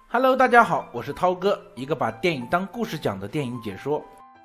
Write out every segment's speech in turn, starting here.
Hello， 大家好，我是涛哥，一个把电影当故事讲的电影解说。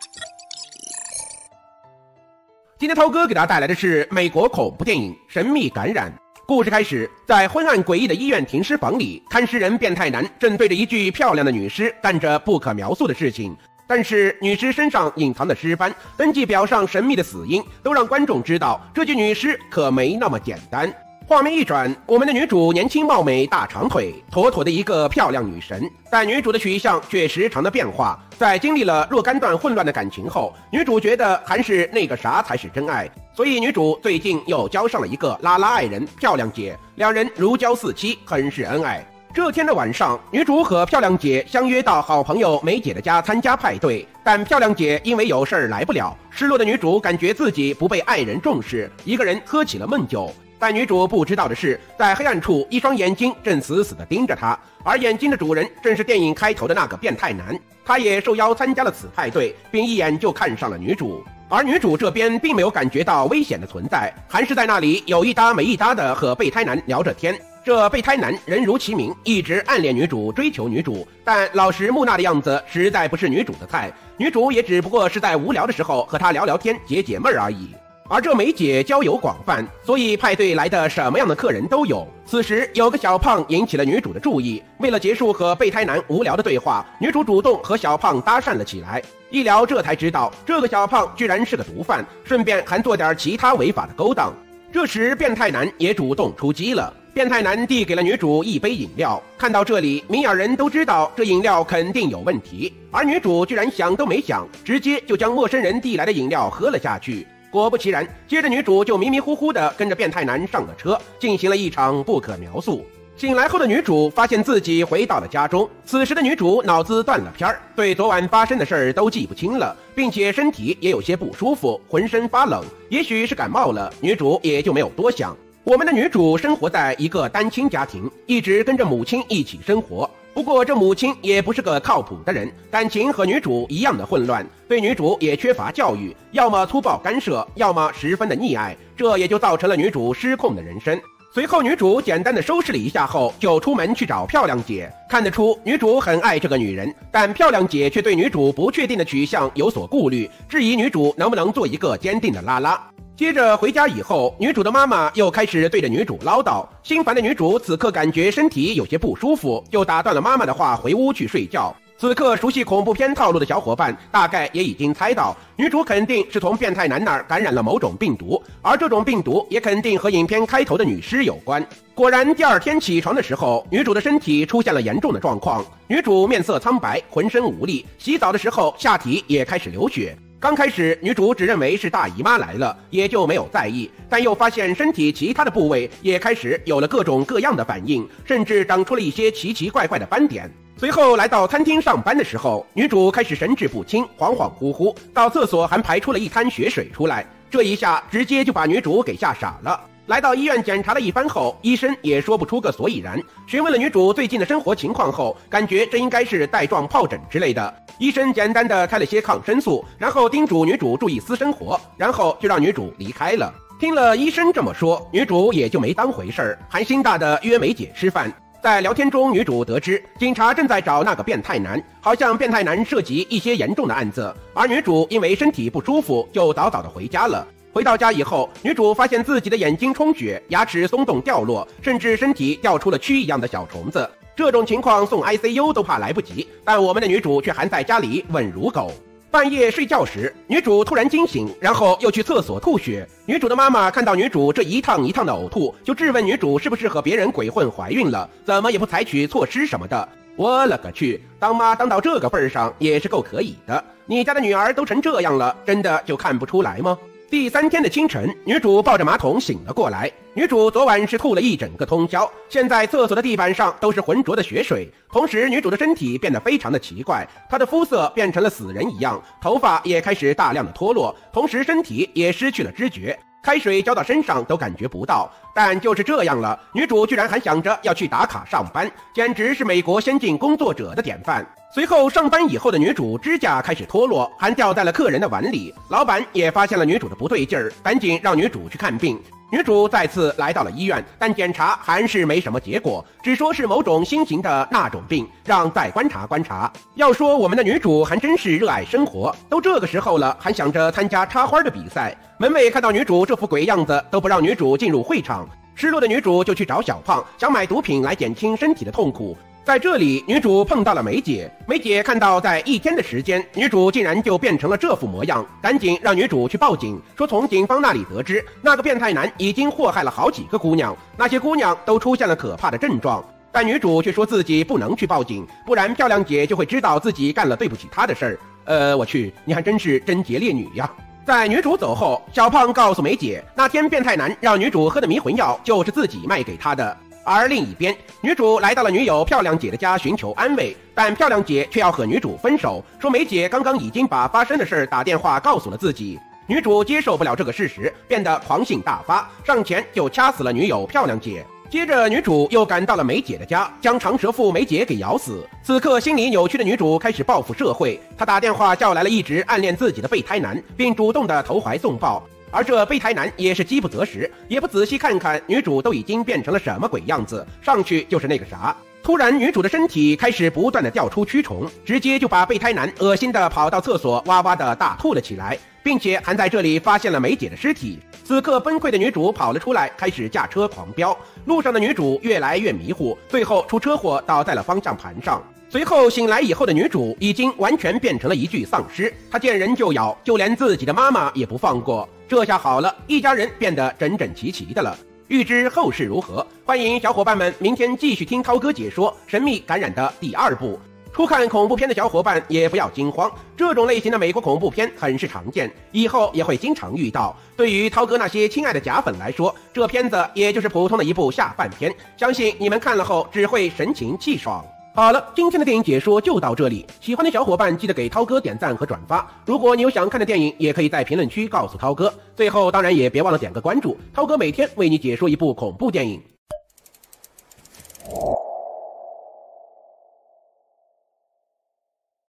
今天涛哥给大家带来的是美国恐怖电影《神秘感染》。故事开始，在昏暗诡异的医院停尸房里，看尸人变态男正对着一具漂亮的女尸干着不可描述的事情。但是女尸身上隐藏的尸斑、登记表上神秘的死因，都让观众知道这具女尸可没那么简单。画面一转，我们的女主年轻貌美，大长腿，妥妥的一个漂亮女神。但女主的取向却时常的变化，在经历了若干段混乱的感情后，女主觉得还是那个啥才是真爱，所以女主最近又交上了一个拉拉爱人漂亮姐，两人如胶似漆，很是恩爱。这天的晚上，女主和漂亮姐相约到好朋友梅姐的家参加派对，但漂亮姐因为有事儿来不了。失落的女主感觉自己不被爱人重视，一个人喝起了闷酒。但女主不知道的是，在黑暗处，一双眼睛正死死地盯着她，而眼睛的主人正是电影开头的那个变态男。他也受邀参加了此派对，并一眼就看上了女主。而女主这边并没有感觉到危险的存在，还是在那里有一搭没一搭的和备胎男聊着天。这备胎男人如其名，一直暗恋女主，追求女主，但老实木讷的样子实在不是女主的菜。女主也只不过是在无聊的时候和他聊聊天，解解闷而已。而这梅姐交友广泛，所以派对来的什么样的客人都有。此时有个小胖引起了女主的注意，为了结束和备胎男无聊的对话，女主主动和小胖搭讪了起来。一聊这才知道，这个小胖居然是个毒贩，顺便还做点其他违法的勾当。这时变态男也主动出击了，变态男递给了女主一杯饮料。看到这里，明眼人都知道这饮料肯定有问题，而女主居然想都没想，直接就将陌生人递来的饮料喝了下去。果不其然，接着女主就迷迷糊糊地跟着变态男上了车，进行了一场不可描述。醒来后的女主发现自己回到了家中，此时的女主脑子断了片儿，对昨晚发生的事儿都记不清了，并且身体也有些不舒服，浑身发冷，也许是感冒了，女主也就没有多想。我们的女主生活在一个单亲家庭，一直跟着母亲一起生活。不过这母亲也不是个靠谱的人，感情和女主一样的混乱，对女主也缺乏教育，要么粗暴干涉，要么十分的溺爱，这也就造成了女主失控的人生。随后女主简单的收拾了一下后，就出门去找漂亮姐。看得出女主很爱这个女人，但漂亮姐却对女主不确定的取向有所顾虑，质疑女主能不能做一个坚定的拉拉。接着回家以后，女主的妈妈又开始对着女主唠叨。心烦的女主此刻感觉身体有些不舒服，就打断了妈妈的话，回屋去睡觉。此刻熟悉恐怖片套路的小伙伴大概也已经猜到，女主肯定是从变态男那儿感染了某种病毒，而这种病毒也肯定和影片开头的女尸有关。果然，第二天起床的时候，女主的身体出现了严重的状况。女主面色苍白，浑身无力，洗澡的时候下体也开始流血。刚开始女主只认为是大姨妈来了，也就没有在意，但又发现身体其他的部位也开始有了各种各样的反应，甚至长出了一些奇奇怪怪的斑点。随后来到餐厅上班的时候，女主开始神志不清，恍恍惚惚，到厕所还排出了一滩血水出来，这一下直接就把女主给吓傻了。来到医院检查了一番后，医生也说不出个所以然。询问了女主最近的生活情况后，感觉这应该是带状疱疹之类的。医生简单的开了些抗生素，然后叮嘱女主注意私生活，然后就让女主离开了。听了医生这么说，女主也就没当回事儿，还心大的约梅姐吃饭。在聊天中，女主得知警察正在找那个变态男，好像变态男涉及一些严重的案子，而女主因为身体不舒服，就早早的回家了。回到家以后，女主发现自己的眼睛充血，牙齿松动掉落，甚至身体掉出了蛆一样的小虫子。这种情况送 ICU 都怕来不及，但我们的女主却还在家里稳如狗。半夜睡觉时，女主突然惊醒，然后又去厕所吐血。女主的妈妈看到女主这一趟一趟的呕吐，就质问女主是不是和别人鬼混怀孕了，怎么也不采取措施什么的。我勒个去，当妈当到这个份上也是够可以的。你家的女儿都成这样了，真的就看不出来吗？第三天的清晨，女主抱着马桶醒了过来。女主昨晚是吐了一整个通宵，现在厕所的地板上都是浑浊的血水。同时，女主的身体变得非常的奇怪，她的肤色变成了死人一样，头发也开始大量的脱落，同时身体也失去了知觉。开水浇到身上都感觉不到，但就是这样了，女主居然还想着要去打卡上班，简直是美国先进工作者的典范。随后上班以后的女主指甲开始脱落，还掉在了客人的碗里。老板也发现了女主的不对劲儿，赶紧让女主去看病。 女主再次来到了医院，但检查还是没什么结果，只说是某种新型的那种病，让再观察观察。要说我们的女主还真是热爱生活，都这个时候了，还想着参加插花的比赛。门卫看到女主这副鬼样子，都不让女主进入会场。失落的女主就去找小胖，想买毒品来减轻身体的痛苦。在这里，女主碰到了梅姐。梅姐看到在1天的时间，女主竟然就变成了这副模样，赶紧让女主去报警，说从警方那里得知，那个变态男已经祸害了好几个姑娘，那些姑娘都出现了可怕的症状。但女主却说自己不能去报警，不然漂亮姐就会知道自己干了对不起她的事儿。我去，你还真是贞洁烈女呀！在女主走后，小胖告诉梅姐，那天变态男让女主喝的迷魂药就是自己卖给她的。而另一边，女主来到了女友漂亮姐的家寻求安慰，但漂亮姐却要和女主分手，说梅姐刚刚已经把发生的事打电话告诉了自己。女主接受不了这个事实，变得狂性大发，上前就掐死了女友漂亮姐。接着女主又赶到了梅姐的家，将长舌妇梅姐给咬死。此刻心理扭曲的女主开始报复社会，她打电话叫来了一直暗恋自己的备胎男，并主动的投怀送抱。而这备胎男也是饥不择食，也不仔细看看女主都已经变成了什么鬼样子，上去就是那个啥。突然女主的身体开始不断的掉出蛆虫，直接就把备胎男恶心的跑到厕所哇哇的大吐了起来，并且还在这里发现了梅姐的尸体。此刻崩溃的女主跑了出来，开始驾车狂飙，路上的女主越来越迷糊，最后出车祸倒在了方向盘上。随后醒来以后的女主已经完全变成了一具丧尸，她见人就咬，就连自己的妈妈也不放过。这下好了，一家人变得整整齐齐的了。欲知后事如何，欢迎小伙伴们明天继续听涛哥解说《神秘感染》的第2部。初看恐怖片的小伙伴也不要惊慌，这种类型的美国恐怖片很是常见，以后也会经常遇到。对于涛哥那些亲爱的假粉来说，这片子也就是普通的一部下饭片，相信你们看了后只会神清气爽。好了，今天的电影解说就到这里，喜欢的小伙伴记得给涛哥点赞和转发。如果你有想看的电影，也可以在评论区告诉涛哥。最后当然也别忘了点个关注，涛哥每天为你解说一部恐怖电影。